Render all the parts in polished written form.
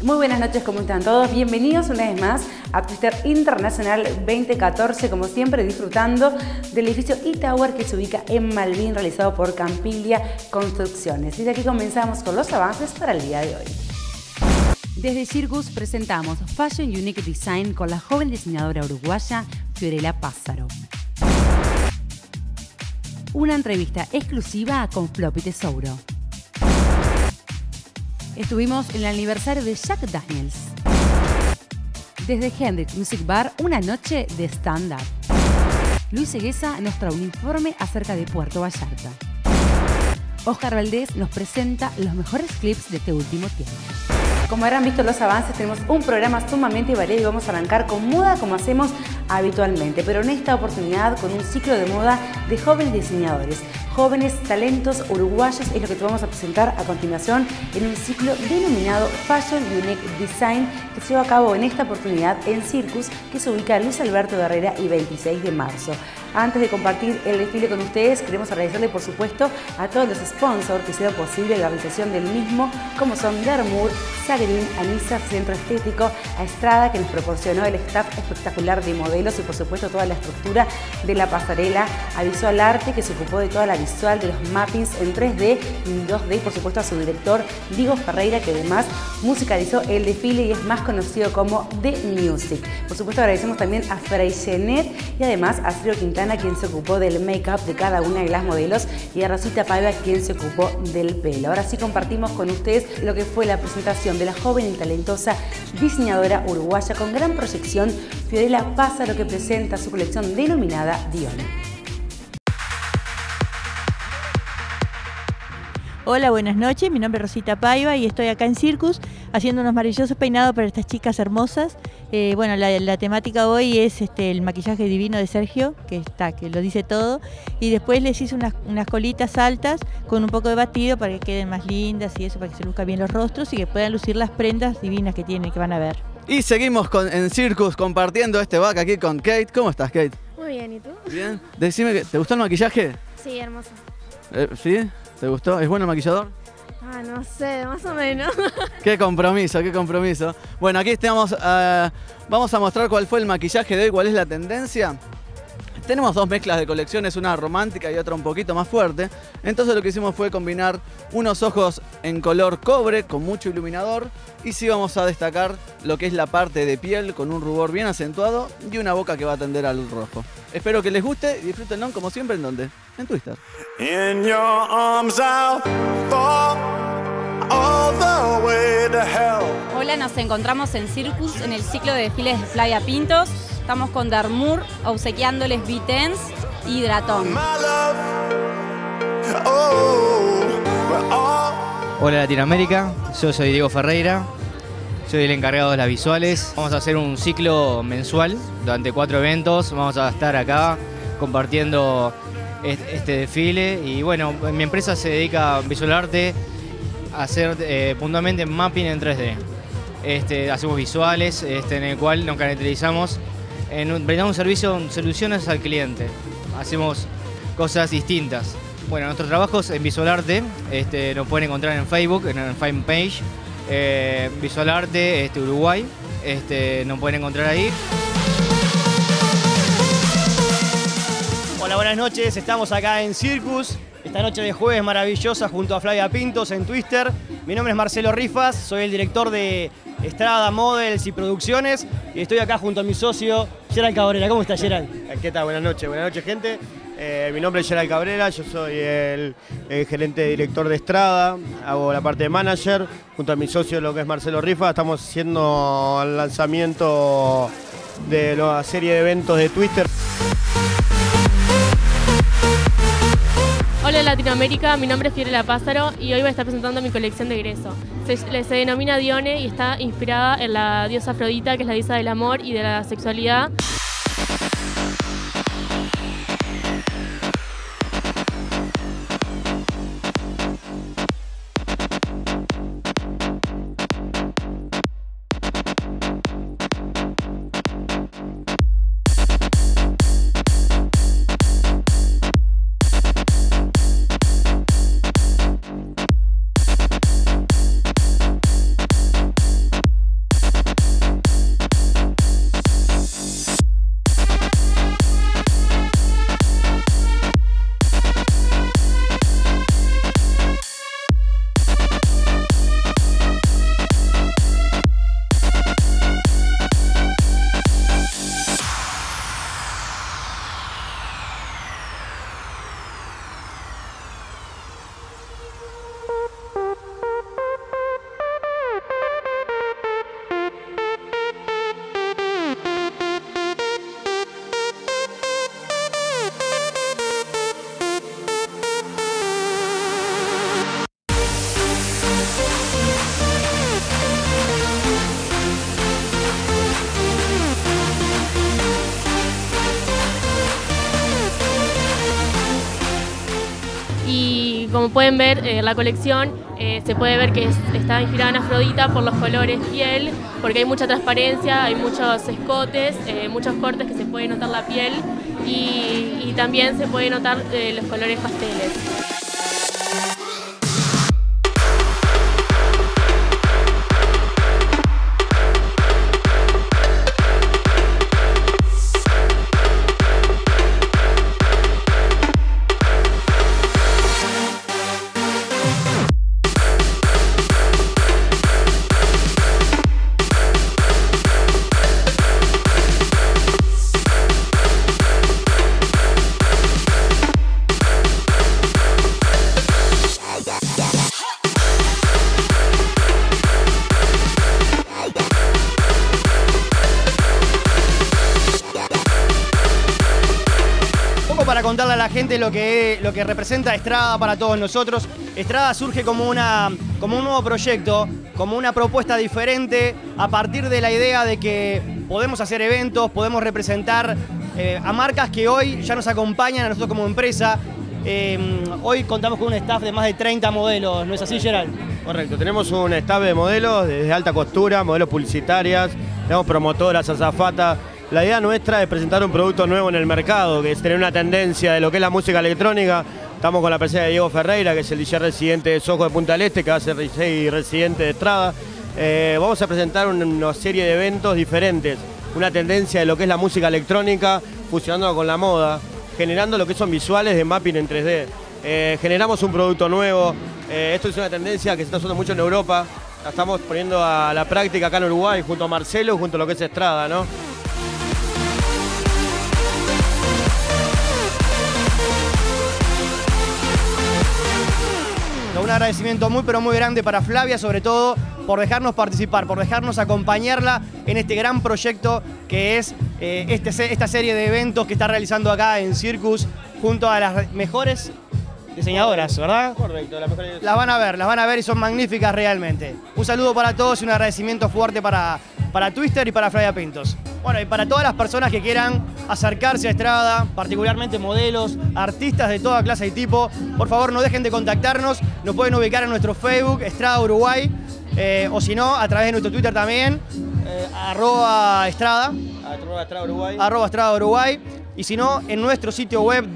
Muy buenas noches, ¿cómo están todos? Bienvenidos una vez más a Twister Internacional 2014, como siempre disfrutando del edificio E-Tower que se ubica en Malvín, realizado por Campiglia Construcciones. Desde aquí comenzamos con los avances para el día de hoy. Desde Circus presentamos Fashion Unique Design con la joven diseñadora uruguaya Fiorella Pássaro. Una entrevista exclusiva con Floppy Tesouro. Estuvimos en el aniversario de Jack Daniels. Desde Hendrix Music Bar, una noche de stand-up. Luis Seguesa nos trae un informe acerca de Puerto Vallarta. Oscar Valdés nos presenta los mejores clips de este último tiempo. Como habrán visto los avances, tenemos un programa sumamente variado y vamos a arrancar con moda como hacemos habitualmente, pero en esta oportunidad con un ciclo de moda de jóvenes diseñadores. Jóvenes talentos uruguayos es lo que te vamos a presentar a continuación en un ciclo denominado Fashion Unique Design que se lleva a cabo en esta oportunidad en Circus, que se ubica en Luis Alberto Herrera y 26 de marzo. Antes de compartir el desfile con ustedes, queremos agradecerle por supuesto a todos los sponsors que hicieron posible la realización del mismo, como son Garmour, Sagrin, Anisa, Centro Estético, a Estrada, que nos proporcionó el staff espectacular de modelos y por supuesto toda la estructura de la pasarela, a Visual Arte, que se ocupó de toda la visual de los mappings en 3D y 2D, y por supuesto a su director Diego Ferreira, que además musicalizó el desfile y es más conocido como The Music. Por supuesto agradecemos también a Freixenet y además a Ciro Quintana, quien se ocupó del make-up de cada una de las modelos, y a Rosita Paiva, quien se ocupó del pelo. Ahora sí compartimos con ustedes lo que fue la presentación de la joven y talentosa diseñadora uruguaya con gran proyección, Fiorella Pássaro, que presenta su colección denominada Dione. Hola, buenas noches, mi nombre es Rosita Paiva y estoy acá en Circus haciendo unos maravillosos peinados para estas chicas hermosas. Bueno, la temática hoy es el maquillaje divino de Sergio, que lo dice todo, y después les hice unas colitas altas con un poco de batido para que queden más lindas y eso, para que se luzcan bien los rostros y que puedan lucir las prendas divinas que tienen, que van a ver. Y seguimos en Circus compartiendo este back aquí con Kate. ¿Cómo estás, Kate? Muy bien, ¿y tú? Bien. Decime, ¿te gustó el maquillaje? Sí, hermoso. ¿Sí? ¿Te gustó? ¿Es bueno el maquillador? Ah, no sé, más o menos. Qué compromiso, qué compromiso. Bueno, aquí vamos a mostrar cuál fue el maquillaje de hoy, cuál es la tendencia. Tenemos dos mezclas de colecciones, una romántica y otra un poquito más fuerte. Entonces lo que hicimos fue combinar unos ojos en color cobre con mucho iluminador. Y sí vamos a destacar lo que es la parte de piel con un rubor bien acentuado y una boca que va a tender al rojo. Espero que les guste y disfrútenlo como siempre. ¿En dónde? En Twister. In your arms I'll fall all the way to hell. Hola, nos encontramos en Circus en el ciclo de desfiles de Flavia Pintos. Estamos con Garmour obsequiándoles V-Tense y Hidratón. Hola Latinoamérica, yo soy Diego Ferreira, soy el encargado de las visuales. Vamos a hacer un ciclo mensual durante 4 eventos, vamos a estar acá compartiendo este desfile y bueno, mi empresa se dedica a Visual Arte, a hacer puntualmente mapping en 3D. Hacemos visuales en el cual nos caracterizamos brindamos un servicio, soluciones al cliente. Hacemos cosas distintas. Bueno, nuestros trabajos en Visual Arte nos pueden encontrar en Facebook, en el fanpage Visual Arte Uruguay. Nos pueden encontrar ahí. Hola, buenas noches. Estamos acá en Circus. Esta noche de jueves maravillosa junto a Flavia Pintos en Twister. Mi nombre es Marcelo Rifas, soy el director de Estrada Models y Producciones y estoy acá junto a mi socio Gerald Cabrera. ¿Cómo estás, Gerald? ¿Qué tal? Buenas noches, gente. Mi nombre es Gerald Cabrera, yo soy el gerente director de Estrada, hago la parte de manager, junto a mi socio lo que es Marcelo Rifas. Estamos haciendo el lanzamiento de la serie de eventos de Twister. Hola Latinoamérica, mi nombre es Fiorella Pássaro y hoy voy a estar presentando mi colección de egreso. Se denomina Dione y está inspirada en la diosa Afrodita, que es la diosa del amor y de la sexualidad. como pueden ver, la colección se puede ver que está inspirada en Afrodita por los colores piel, porque hay mucha transparencia, hay muchos escotes, muchos cortes que se puede notar la piel y también se puede notar los colores pasteles. Para contarle a la gente lo que representa Estrada para todos nosotros. Estrada surge como un nuevo proyecto, como una propuesta diferente a partir de la idea de que podemos hacer eventos, podemos representar a marcas que hoy ya nos acompañan a nosotros como empresa. Hoy contamos con un staff de más de 30 modelos, ¿no es así, Gerald? Correcto, tenemos un staff de modelos desde alta costura, modelos publicitarias, tenemos promotoras, azafatas. La idea nuestra es presentar un producto nuevo en el mercado, que es tener una tendencia de lo que es la música electrónica. Estamos con la presencia de Diego Ferreira, que es el DJ residente de Soho de Punta del Este, que va a ser DJ residente de Estrada. Vamos a presentar una serie de eventos diferentes, una tendencia de lo que es la música electrónica, fusionándola con la moda, generando lo que son visuales de mapping en 3D. Generamos un producto nuevo, esto es una tendencia que se está usando mucho en Europa, la estamos poniendo a la práctica acá en Uruguay, junto a Marcelo, junto a lo que es Estrada, ¿no? Un agradecimiento muy pero muy grande para Flavia, sobre todo por dejarnos participar, por dejarnos acompañarla en este gran proyecto que es esta serie de eventos que está realizando acá en Circus junto a las mejores diseñadoras, ¿verdad? Correcto, las mejores. Las van a ver y son magníficas realmente. Un saludo para todos y un agradecimiento fuerte para Twister y para Flavia Pintos. Bueno, y para todas las personas que quieran acercarse a Estrada, particularmente modelos, artistas de toda clase y tipo, por favor no dejen de contactarnos, nos pueden ubicar en nuestro Facebook, Estrada Uruguay, o si no, a través de nuestro Twitter también, @Estrada, @Estrada Uruguay, y si no, en nuestro sitio web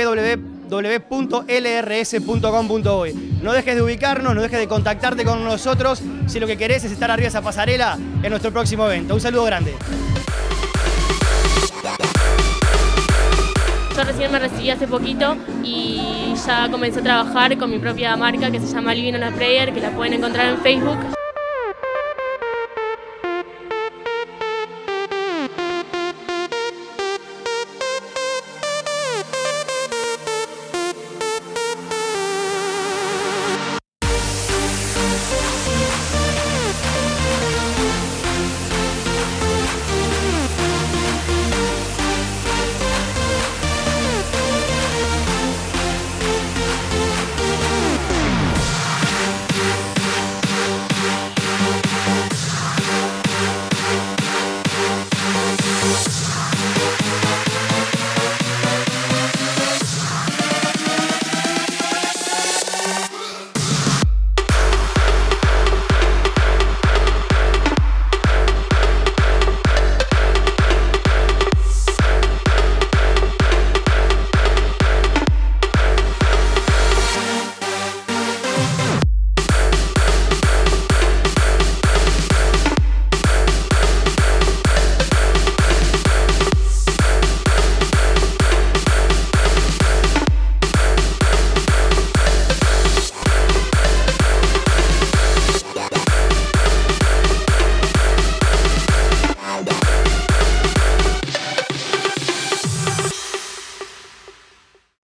www.lrs.com.uy. No dejes de ubicarnos, no dejes de contactarte con nosotros si lo que querés es estar arriba de esa pasarela en nuestro próximo evento. Un saludo grande. Yo recién me recibí hace poquito y ya comencé a trabajar con mi propia marca que se llama Living on a Prayer, que la pueden encontrar en Facebook.